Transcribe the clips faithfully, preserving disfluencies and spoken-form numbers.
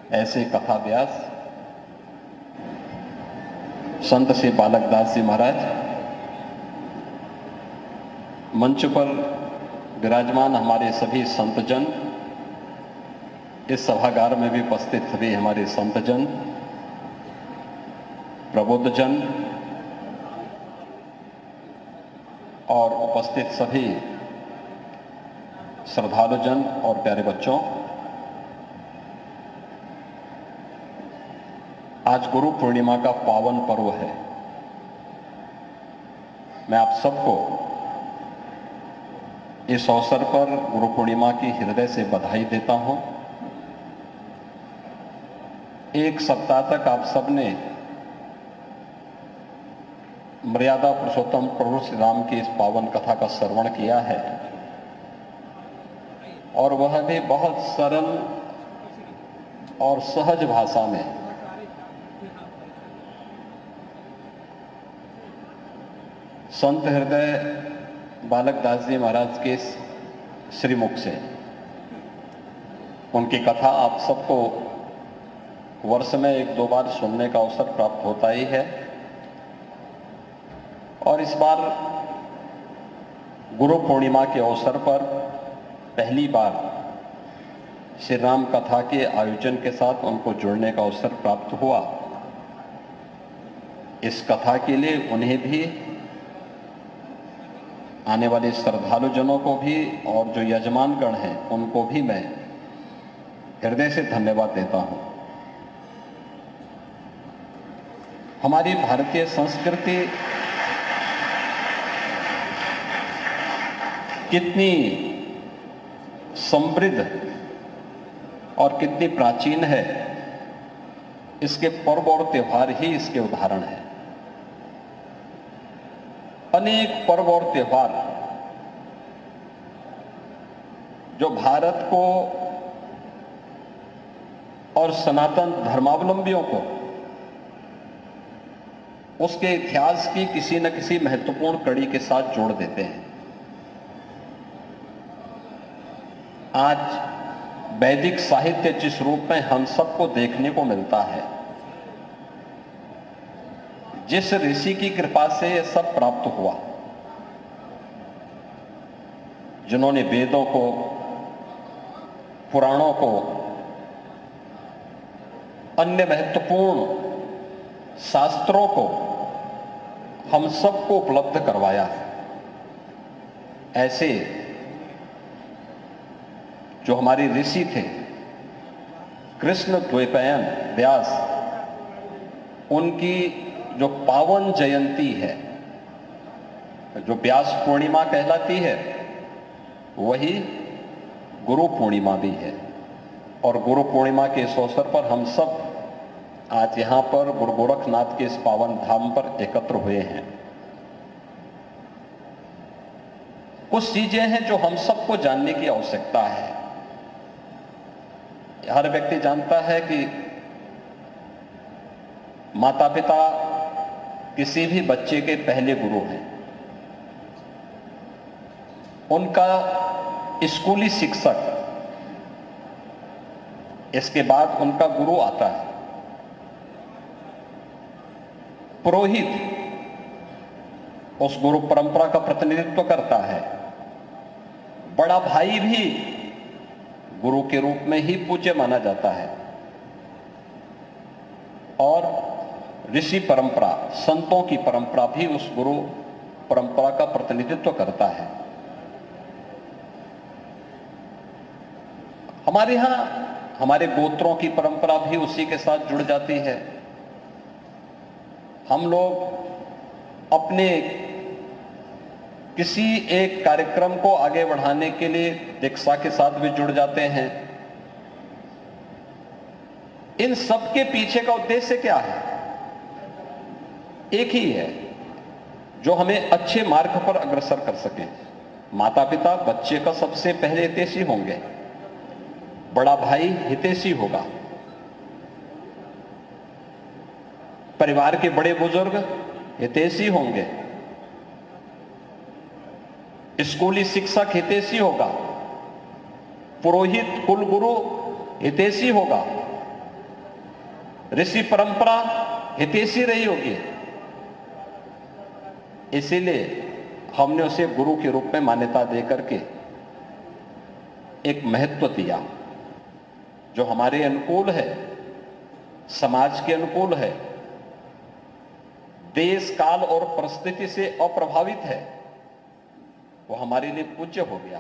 ऐसे कथा व्यास संत श्री बालकदास जी महाराज, मंच पर विराजमान हमारे सभी संतजन, इस सभागार में भी उपस्थित सभी हमारे संतजन, प्रबुद्धजन और उपस्थित सभी श्रद्धालुजन और प्यारे बच्चों, आज गुरु पूर्णिमा का पावन पर्व है। मैं आप सबको इस अवसर पर गुरु पूर्णिमा की हृदय से बधाई देता हूं। एक सप्ताह तक आप सबने मर्यादा पुरुषोत्तम प्रभु श्री राम की इस पावन कथा का श्रवण किया है और वह भी बहुत सरल और सहज भाषा में। संत हृदय बालकदास जी महाराज के श्रीमुख से उनकी कथा आप सबको वर्ष में एक दो बार सुनने का अवसर प्राप्त होता ही है और इस बार गुरु पूर्णिमा के अवसर पर पहली बार श्री राम कथा के आयोजन के साथ उनको जुड़ने का अवसर प्राप्त हुआ। इस कथा के लिए उन्हें भी, आने वाले श्रद्धालुजनों को भी और जो यजमानगण हैं उनको भी मैं हृदय से धन्यवाद देता हूं। हमारी भारतीय संस्कृति कितनी समृद्ध और कितनी प्राचीन है, इसके पर्व और त्योहार ही इसके उदाहरण हैं। अनेक पर्व और त्योहार जो भारत को और सनातन धर्मावलंबियों को उसके इतिहास की किसी न किसी महत्वपूर्ण कड़ी के साथ जोड़ देते हैं। आज वैदिक साहित्य जिस रूप में हम सबको देखने को मिलता है, जिस ऋषि की कृपा से यह सब प्राप्त हुआ, जिन्होंने वेदों को, पुराणों को, अन्य महत्वपूर्ण शास्त्रों को हम सबको उपलब्ध करवाया है, ऐसे जो हमारे ऋषि थे, कृष्ण द्वैपायन व्यास, उनकी जो पावन जयंती है, जो व्यास पूर्णिमा कहलाती है, वही गुरु पूर्णिमा भी है। और गुरु पूर्णिमा के इस अवसर पर हम सब आज यहां पर गुरु गोरखनाथ के इस पावन धाम पर एकत्र हुए हैं। कुछ चीजें हैं जो हम सबको जानने की आवश्यकता है। हर व्यक्ति जानता है कि माता पिता किसी भी बच्चे के पहले गुरु हैं। उनका स्कूली शिक्षक, इसके बाद उनका गुरु आता है। पुरोहित उस गुरु परंपरा का प्रतिनिधित्व करता है। बड़ा भाई भी गुरु के रूप में ही पूज्य माना जाता है। और ऋषि परंपरा, संतों की परंपरा भी उस गुरु परंपरा का प्रतिनिधित्व करता है। हमारे यहां हमारे गोत्रों की परंपरा भी उसी के साथ जुड़ जाती है। हम लोग अपने किसी एक कार्यक्रम को आगे बढ़ाने के लिए दीक्षा के साथ भी जुड़ जाते हैं। इन सब के पीछे का उद्देश्य क्या है? एक ही है, जो हमें अच्छे मार्ग पर अग्रसर कर सके। माता पिता बच्चे का सबसे पहले हितैषी होंगे, बड़ा भाई हितैषी होगा, परिवार के बड़े बुजुर्ग हितैषी होंगे, स्कूली शिक्षक हितैषी होगा, पुरोहित कुलगुरु हितैषी होगा, ऋषि परंपरा हितैषी रही होगी, इसीलिए हमने उसे गुरु के रूप में मान्यता देकर के एक महत्व दिया जो हमारे अनुकूल है, समाज के अनुकूल है, देश काल और परिस्थिति से अप्रभावित है, वो हमारे लिए पूज्य हो गया।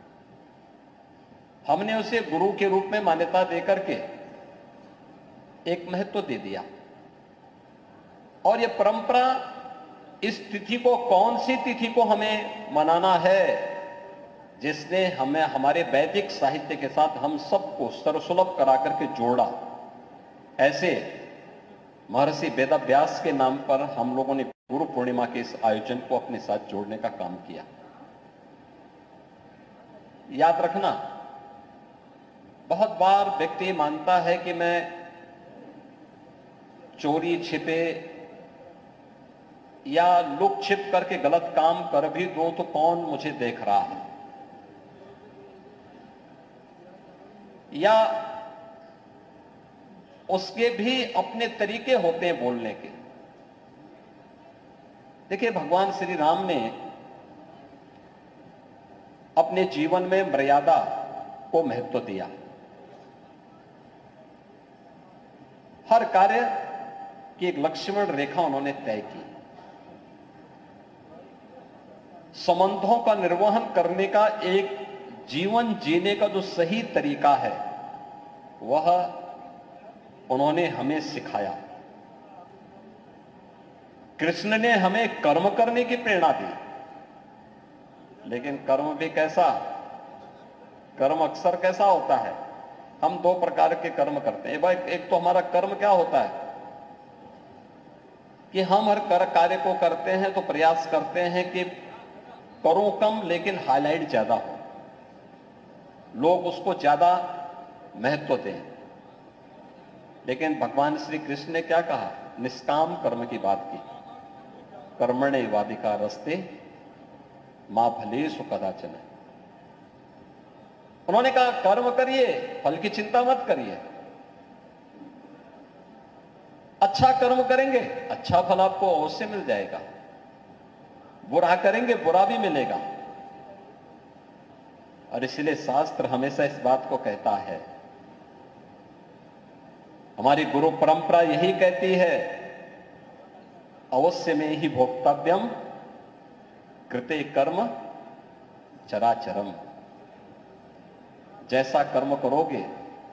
हमने उसे गुरु के रूप में मान्यता देकर के एक महत्व दे दिया। और ये परंपरा, इस तिथि को, कौन सी तिथि को हमें मनाना है, जिसने हमें हमारे वैदिक साहित्य के साथ हम सबको सर्वसुलभ करा करके जोड़ा। ऐसे महर्षि वेदव्यास के नाम पर हम लोगों ने गुरु पूर्णिमा के इस आयोजन को अपने साथ जोड़ने का काम किया। याद रखना, बहुत बार व्यक्ति मानता है कि मैं चोरी छिपे या लुक छिप करके गलत काम कर भी दूं तो कौन मुझे देख रहा है, या उसके भी अपने तरीके होते हैं बोलने के। देखिए, भगवान श्री राम ने अपने जीवन में मर्यादा को महत्व दिया। हर कार्य की एक लक्ष्मण रेखा उन्होंने तय की। संबंधों का निर्वहन करने का एक जीवन जीने का जो सही तरीका है वह उन्होंने हमें सिखाया। कृष्ण ने हमें कर्म करने की प्रेरणा दी, लेकिन कर्म भी कैसा, कर्म अक्सर कैसा होता है, हम दो प्रकार के कर्म करते हैं। भाई, एक तो हमारा कर्म क्या होता है कि हम हर कर कार्य को करते हैं तो प्रयास करते हैं कि करो कम लेकिन हाईलाइट ज्यादा हो, लोग उसको ज्यादा महत्व दें। लेकिन भगवान श्री कृष्ण ने क्या कहा, निष्काम कर्म की बात की। कर्मणे वादिका रस्ते मां फलेषु कदाचन। उन्होंने कहा कर्म करिए, फल की चिंता मत करिए। अच्छा कर्म करेंगे, अच्छा फल आपको अवश्य मिल जाएगा। बुरा करेंगे, बुरा भी मिलेगा। और इसलिए शास्त्र हमेशा इस बात को कहता है, हमारी गुरु परंपरा यही कहती है, अवश्य में ही भोक्तव्यम कृते कर्म चराचरम। जैसा कर्म करोगे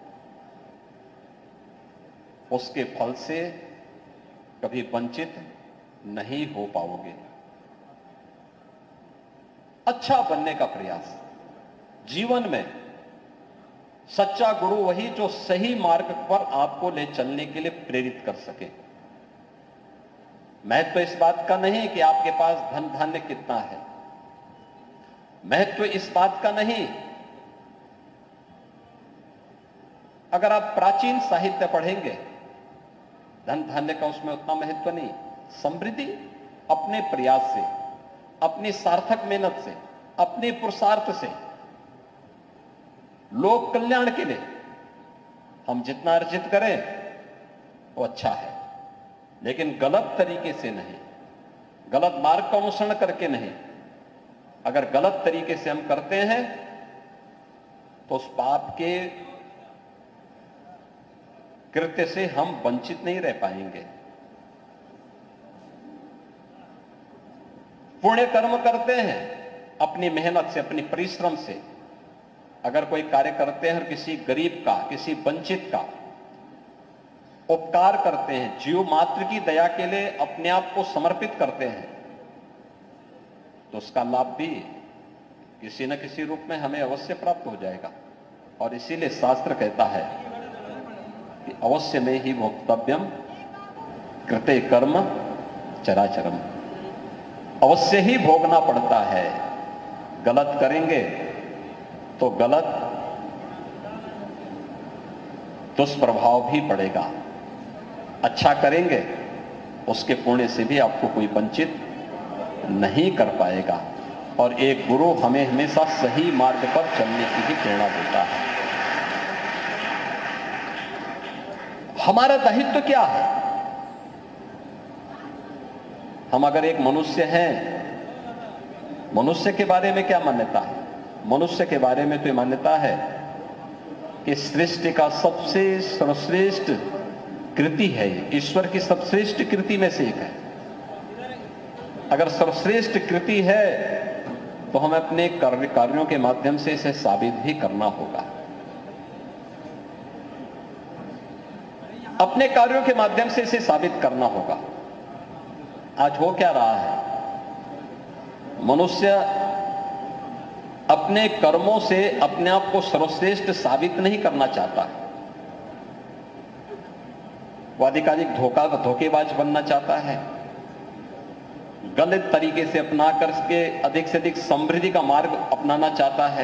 उसके फल से कभी वंचित नहीं हो पाओगे। अच्छा बनने का प्रयास। जीवन में सच्चा गुरु वही जो सही मार्ग पर आपको ले चलने के लिए प्रेरित कर सके। महत्व तो इस बात का नहीं कि आपके पास धन धान्य कितना है, महत्व तो इस बात का नहीं, अगर आप प्राचीन साहित्य पढ़ेंगे, धन धान्य का उसमें उतना महत्व नहीं। समृद्धि अपने प्रयास से, अपनी सार्थक मेहनत से, अपने पुरुषार्थ से, लोक कल्याण के लिए हम जितना अर्जित करें वो अच्छा है, लेकिन गलत तरीके से नहीं, गलत मार्ग का अनुसरण करके नहीं। अगर गलत तरीके से हम करते हैं तो उस पाप के कृत्य से हम वंचित नहीं रह पाएंगे। पुण्य कर्म करते हैं अपनी मेहनत से, अपनी परिश्रम से। अगर कोई कार्य करते हैं और किसी गरीब का, किसी वंचित का उपकार करते हैं, जीव मात्र की दया के लिए अपने आप को समर्पित करते हैं, तो उसका लाभ भी किसी न किसी रूप में हमें अवश्य प्राप्त हो जाएगा। और इसीलिए शास्त्र कहता है कि अवश्य में ही भोक्तव्यम कृते कर्म चराचरम। अवश्य ही भोगना पड़ता है। गलत करेंगे तो गलत दुष्प्रभाव भी पड़ेगा, अच्छा करेंगे उसके पुण्य से भी आपको कोई वंचित नहीं कर पाएगा। और एक गुरु हमें हमेशा सही मार्ग पर चलने की भी प्रेरणा देता है। हमारा दायित्व क्या है? हम अगर एक मनुष्य हैं, मनुष्य के बारे में क्या मान्यता है? मनुष्य के बारे में तो ये मान्यता है कि सृष्टि का सबसे सर्वश्रेष्ठ कृति है, ईश्वर की सर्वश्रेष्ठ कृति में से एक है। अगर सर्वश्रेष्ठ कृति है तो हमें अपने कार्य कार्यों के माध्यम से इसे साबित भी करना होगा। अपने कार्यों के माध्यम से इसे साबित करना होगा। आज हो क्या रहा है? मनुष्य अपने कर्मों से अपने आप को सर्वश्रेष्ठ साबित नहीं करना चाहता। वो अधिकाधिक धोखा धोखेबाज बनना चाहता है, गलत तरीके से अपना करके अधिक से अधिक समृद्धि का मार्ग अपनाना चाहता है,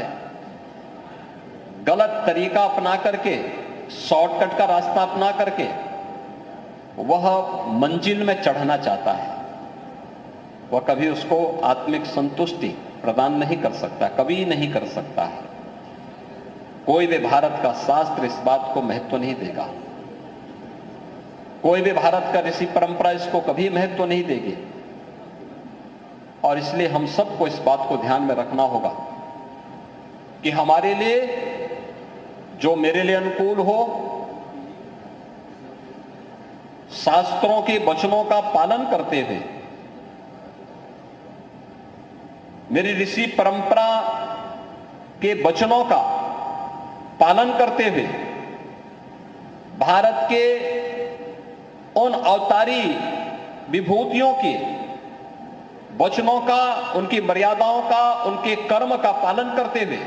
गलत तरीका अपना करके, शॉर्टकट का रास्ता अपना करके वह मंजिल में चढ़ना चाहता है। वह कभी उसको आत्मिक संतुष्टि प्रदान नहीं कर सकता, कभी नहीं कर सकता है। कोई भी भारत का शास्त्र इस बात को महत्व नहीं देगा, कोई भी भारत का ऋषि परंपरा इसको कभी महत्व नहीं देगी। और इसलिए हम सबको इस बात को ध्यान में रखना होगा कि हमारे लिए जो मेरे लिए अनुकूल हो, शास्त्रों के वचनों का पालन करते हुए, मेरी ऋषि परंपरा के वचनों का पालन करते हुए, भारत के उन अवतारी विभूतियों के वचनों का, उनकी मर्यादाओं का, उनके कर्म का पालन करते हुए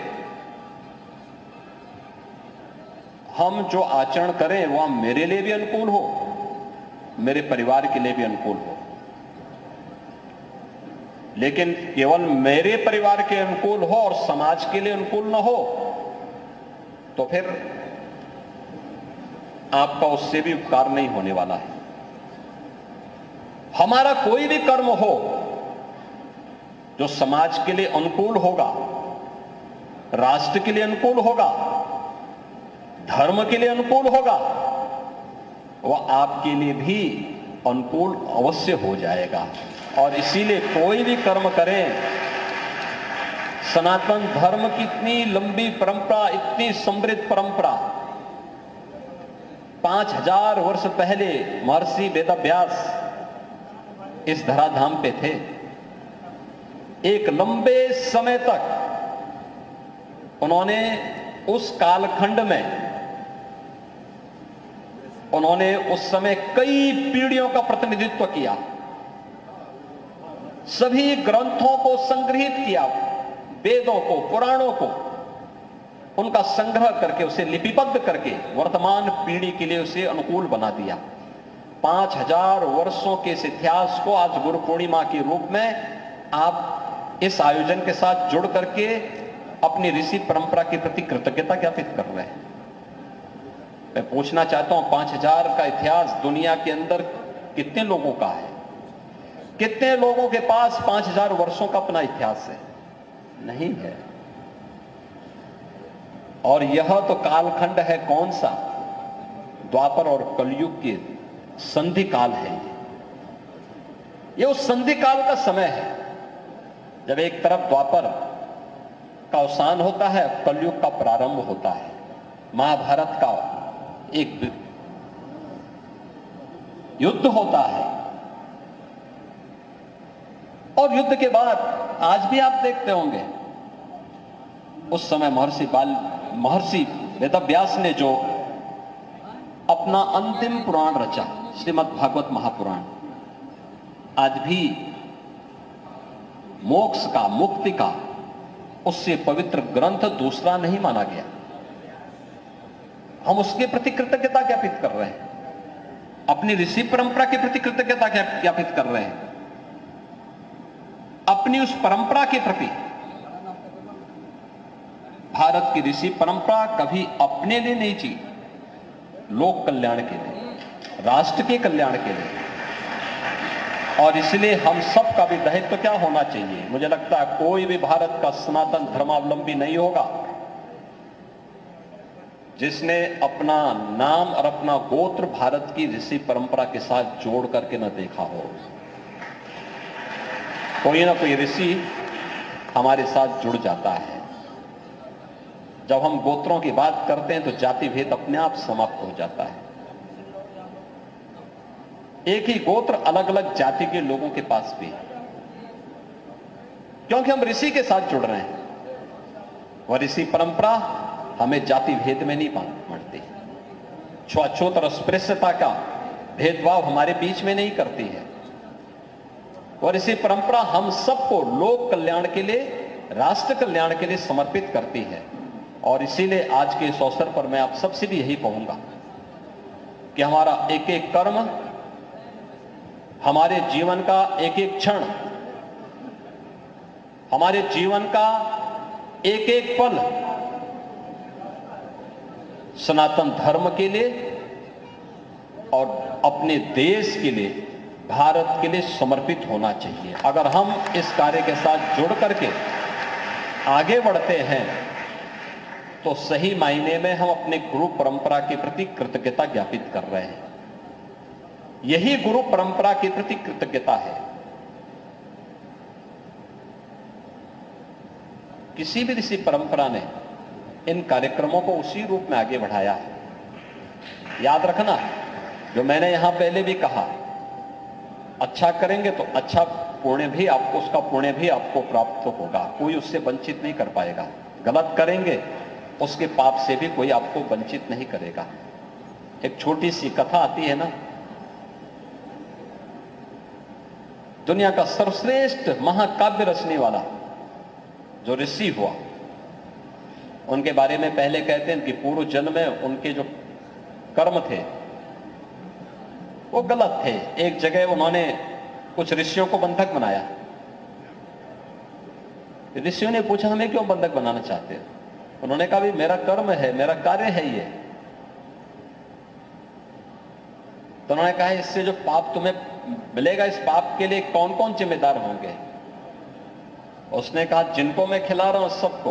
हम जो आचरण करें वह मेरे लिए भी अनुकूल हो, मेरे परिवार के लिए भी अनुकूल हो। लेकिन केवल मेरे परिवार के अनुकूल हो और समाज के लिए अनुकूल न हो तो फिर आपका उससे भी उपकार नहीं होने वाला है। हमारा कोई भी कर्म हो जो समाज के लिए अनुकूल होगा, राष्ट्र के लिए अनुकूल होगा, धर्म के लिए अनुकूल होगा, वह आपके लिए भी अनुकूल अवश्य हो जाएगा। और इसीलिए कोई भी कर्म करें, सनातन धर्म की इतनी लंबी परंपरा, इतनी समृद्ध परंपरा, पांच हजार वर्ष पहले महर्षि वेदव्यास इस धराधाम पे थे। एक लंबे समय तक उन्होंने उस कालखंड में उन्होंने उस समय कई पीढ़ियों का प्रतिनिधित्व किया, सभी ग्रंथों को संग्रहित किया, वेदों को, पुराणों को, उनका संग्रह करके उसे लिपिबद्ध करके वर्तमान पीढ़ी के लिए उसे अनुकूल बना दिया। पांच हजार वर्षों के इस इतिहास को आज गुरु पूर्णिमा के रूप में आप इस आयोजन के साथ जुड़ करके अपनी ऋषि परंपरा के प्रति कृतज्ञता ज्ञापित कर रहे हैं। मैं पूछना चाहता हूं, पांच हजार का इतिहास दुनिया के अंदर कितने लोगों का है? कितने लोगों के पास पांच हजार वर्षों का अपना इतिहास है? नहीं है। और यह तो कालखंड है कौन सा? द्वापर और कलयुग के संधि काल है। ये उस संधि काल का समय है जब एक तरफ द्वापर का अवसान होता है, कलयुग का प्रारंभ होता है। महाभारत का एक युद्ध होता है और युद्ध के बाद आज भी आप देखते होंगे, उस समय महर्षि बाल महर्षि वेदव्यास ने जो अपना अंतिम पुराण रचा, श्रीमद् भागवत महापुराण, आज भी मोक्ष का, मुक्ति का उससे पवित्र ग्रंथ दूसरा नहीं माना गया। हम उसके प्रति कृतज्ञता ज्ञापित कर रहे हैं, अपनी ऋषि परंपरा के प्रति कृतज्ञता ज्ञापित कर रहे हैं, अपनी उस परंपरा के प्रति। भारत की ऋषि परंपरा कभी अपने लिए नहीं जी, लोक कल्याण के लिए, राष्ट्र के कल्याण के लिए। और इसलिए हम सब का भी दायित्व क्या होना चाहिए? मुझे लगता है कोई भी भारत का सनातन धर्मावलंबी नहीं होगा जिसने अपना नाम और अपना गोत्र भारत की ऋषि परंपरा के साथ जोड़ करके न देखा हो। कोई ना कोई ऋषि हमारे साथ जुड़ जाता है। जब हम गोत्रों की बात करते हैं तो जाति भेद अपने आप समाप्त हो जाता है। एक ही गोत्र अलग अलग जाति के लोगों के पास भी, क्योंकि हम ऋषि के साथ जुड़ रहे हैं। वह ऋषि परंपरा हमें जाति भेद में नहीं बांटती, छुआछूत और अस्पृश्यता का भेदभाव हमारे बीच में नहीं करती है। और इसी परंपरा हम सबको लोक कल्याण के लिए, राष्ट्र कल्याण के लिए समर्पित करती है। और इसीलिए आज के इस अवसर पर मैं आप सबसे भी यही कहूंगा कि हमारा एक एक कर्म, हमारे जीवन का एक एक क्षण, हमारे जीवन का एक एक पल सनातन धर्म के लिए और अपने देश के लिए, भारत के लिए समर्पित होना चाहिए। अगर हम इस कार्य के साथ जुड़ करके आगे बढ़ते हैं तो सही मायने में हम अपने गुरु परंपरा के प्रति कृतज्ञता ज्ञापित कर रहे हैं। यही गुरु परंपरा के प्रति कृतज्ञता है। किसी भी ऋषि परंपरा ने इन कार्यक्रमों को उसी रूप में आगे बढ़ाया है। याद रखना, जो मैंने यहां पहले भी कहा, अच्छा करेंगे तो अच्छा पुण्य भी आपको, उसका पुण्य भी आपको प्राप्त होगा, कोई उससे वंचित नहीं कर पाएगा। गलत करेंगे उसके पाप से भी कोई आपको वंचित नहीं करेगा। एक छोटी सी कथा आती है ना, दुनिया का सर्वश्रेष्ठ महाकाव्य रचने वाला जो ऋषि हुआ, उनके बारे में पहले कहते हैं कि पूर्व जन्म में उनके जो कर्म थे वो गलत थे। एक जगह उन्होंने कुछ ऋषियों को बंधक बनाया। ऋषियों ने पूछा, हमें क्यों बंधक बनाना चाहते हो? उन्होंने कहा, भी मेरा कर्म है, मेरा कार्य है ये। तो उन्होंने कहा, इससे जो पाप तुम्हें मिलेगा, इस पाप के लिए कौन कौन जिम्मेदार होंगे? उसने कहा, जिनको मैं खिला रहा हूं सबको।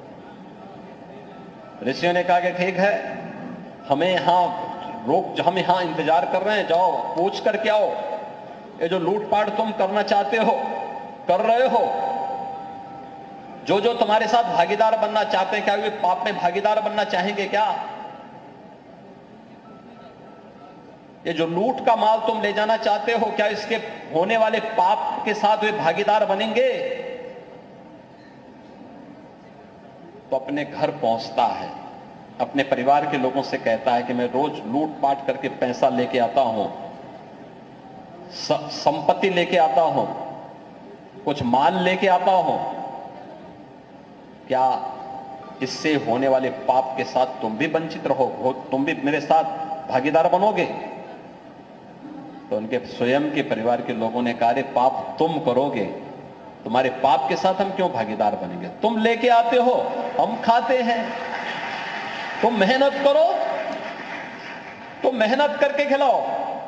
ऋषियों ने कहा कि ठीक है, हमें यहां रोक, हम यहां इंतजार कर रहे हैं, जाओ पूछ करके आओ, ये जो लूटपाट तुम करना चाहते हो, कर रहे हो, जो जो तुम्हारे साथ भागीदार बनना चाहते हैं, क्या वे पाप में भागीदार बनना चाहेंगे क्या? ये जो लूट का माल तुम ले जाना चाहते हो, क्या इसके होने वाले पाप के साथ वे भागीदार बनेंगे? तो अपने घर पहुंचता है, अपने परिवार के लोगों से कहता है कि मैं रोज लूटपाट करके पैसा लेके आता हूं, संपत्ति लेके आता हूं, कुछ माल लेके आता हूं, क्या इससे होने वाले पाप के साथ तुम भी वंचित रहो, तुम भी मेरे साथ भागीदार बनोगे? तो उनके स्वयं के परिवार के लोगों ने कहा, पाप तुम करोगे, तुम्हारे पाप के साथ हम क्यों भागीदार बनेंगे? तुम लेके आते हो, हम खाते हैं, तुम मेहनत करो, तुम मेहनत करके खिलाओ,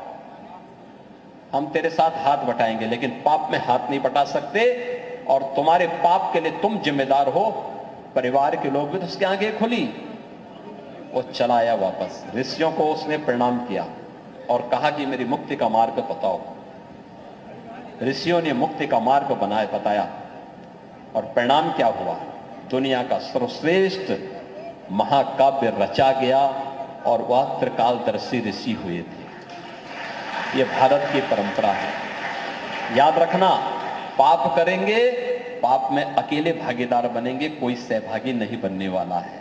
हम तेरे साथ हाथ बटाएंगे, लेकिन पाप में हाथ नहीं बटा सकते। और तुम्हारे पाप के लिए तुम जिम्मेदार हो। परिवार के लोग भी तो उसके आगे खुली। वो चला आया वापस। ऋषियों को उसने प्रणाम किया और कहा कि मेरी मुक्ति का मार्ग बताओ। ऋषियों ने मुक्ति का मार्ग बनाए बताया। और परिणाम क्या हुआ? दुनिया का सर्वश्रेष्ठ महाकाव्य रचा गया और वह त्रिकालदर्शी ऋषि हुए थे। यह भारत की परंपरा है। याद रखना, पाप करेंगे, पाप में अकेले भागीदार बनेंगे, कोई सहभागी नहीं बनने वाला है।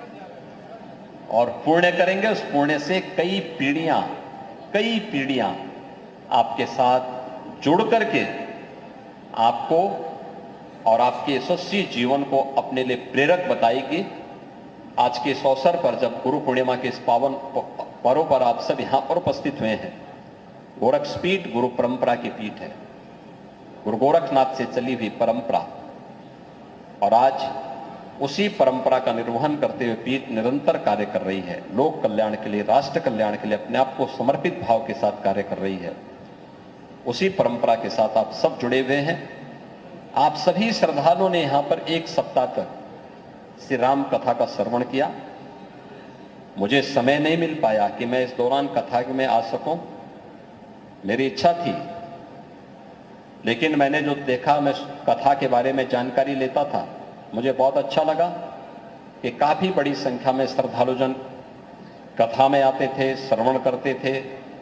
और पुण्य करेंगे, उस पुण्य से कई पीढ़ियां कई पीढ़ियां आपके साथ जुड़ करके आपको और आपके यशस्वी जीवन को अपने लिए प्रेरक बताएगी। आज के इस अवसर पर, जब गुरु पूर्णिमा के इस पावन पर्व पर आप सब यहां पर उपस्थित हुए हैं, गोरक्षपीठ गुरु परंपरा की पीठ है, गुरु गोरखनाथ से चली हुई परंपरा, और आज उसी परंपरा का निर्वहन करते हुए पीठ निरंतर कार्य कर रही है। लोक कल्याण के लिए, राष्ट्र कल्याण के लिए अपने आप को समर्पित भाव के साथ कार्य कर रही है। उसी परंपरा के साथ आप सब जुड़े हुए हैं। आप सभी श्रद्धालुओं ने यहां पर एक सप्ताह तक श्री राम कथा का श्रवण किया। मुझे समय नहीं मिल पाया कि मैं इस दौरान कथा में आ सकूं। मेरी इच्छा थी, लेकिन मैंने जो देखा, मैं कथा के बारे में जानकारी लेता था, मुझे बहुत अच्छा लगा कि काफी बड़ी संख्या में श्रद्धालुजन कथा में आते थे, श्रवण करते थे।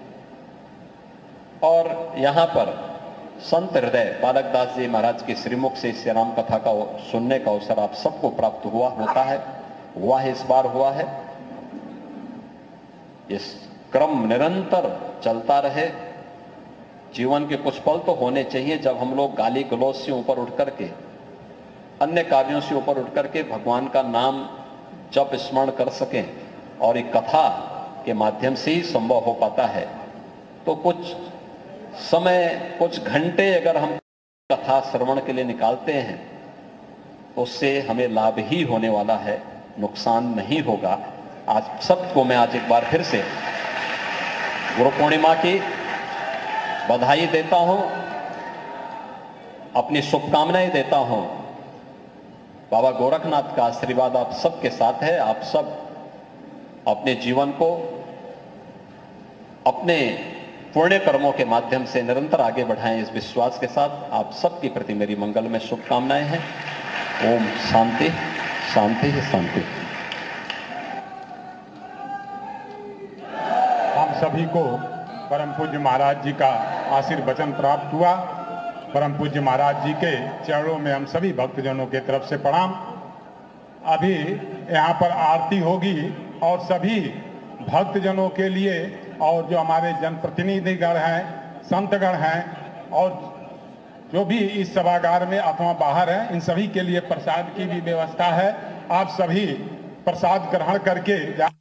और यहां पर संत हृदय बालकदास जी महाराज के श्रीमुख से श्री राम कथा का सुनने का अवसर आप सबको प्राप्त हुआ होता है, हुआ है, इस बार हुआ है। इस क्रम निरंतर चलता रहे। जीवन के कुछ पल तो होने चाहिए जब हम लोग गाली गलौज से ऊपर उठ करके, अन्य कार्यों से ऊपर उठ करके भगवान का नाम जप स्मरण कर सकें, और एक कथा के माध्यम से ही संभव हो पाता है। तो कुछ समय, कुछ घंटे अगर हम कथा श्रवण के लिए निकालते हैं तो उससे हमें लाभ ही होने वाला है, नुकसान नहीं होगा। आज सबको मैं आज एक बार फिर से गुरु पूर्णिमा की बधाई देता हूं, अपनी शुभकामनाएं देता हूं। बाबा गोरखनाथ का आशीर्वाद आप सबके साथ है। आप सब अपने जीवन को अपने पुण्य कर्मों के माध्यम से निरंतर आगे बढ़ाएं, इस विश्वास के साथ आप सबके प्रति मेरी मंगल में शुभकामनाएं हैं। ओम शांति शांति शांति। हम सभी को परम पूज्य महाराज जी का आशीर्वचन प्राप्त हुआ। परम पूज्य महाराज जी के चरणों में हम सभी भक्तजनों के तरफ से प्रणाम। अभी यहाँ पर आरती होगी और सभी भक्तजनों के लिए और जो हमारे जनप्रतिनिधिगण हैं, संतगण हैं और जो भी इस सभागार में अथवा बाहर हैं, इन सभी के लिए प्रसाद की भी व्यवस्था है। आप सभी प्रसाद ग्रहण करके